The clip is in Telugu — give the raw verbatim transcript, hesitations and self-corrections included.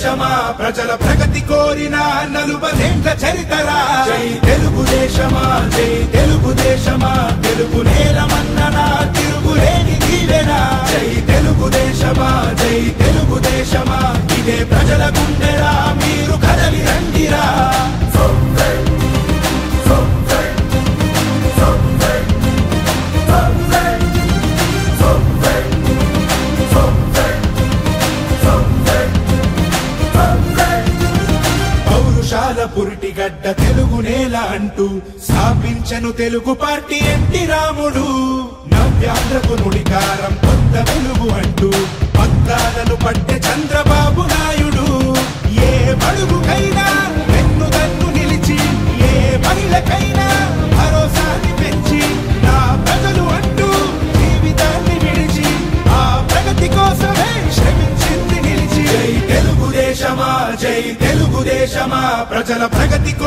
తెలుగుదేశమా ప్రజల ప్రగతి కోరిన నలుబదేండ్ల చరితరా జై తెలుగుదేశమా జై తెలుగుదేశమా తెలుగు నేలమన్ననా తిరుగులేని దీవెనా జై తెలుగుదేశమా జై తెలుగుదేశమా ఇదే ప్రజల గుండెరా మీరు కదలి రండిరా పురిటిగడ్డ తెలుగు నేల అంటూ స్థాపించను తెలుగు పార్టీ ఎన్టీ రాముడు నవ్యాంధ్రకు నుడికారం కొత్త వెలుగు అంటూ పత్రాలను పట్టె చంద్రబాబు నాయుడు ఏ బడుగుకైనా వెన్నుదన్ను నిలిచి ఏ మహిళకైనా భరోసాని పెంచి నా ప్రజలు అంటూ జీవితాన్ని విడిచి ఆ ప్రగతి కోసమే శ్రమించింది నిలిచి జై తెలుగుదేశమా జై తెలుగుదేశమా ప్రజల ప్రగతి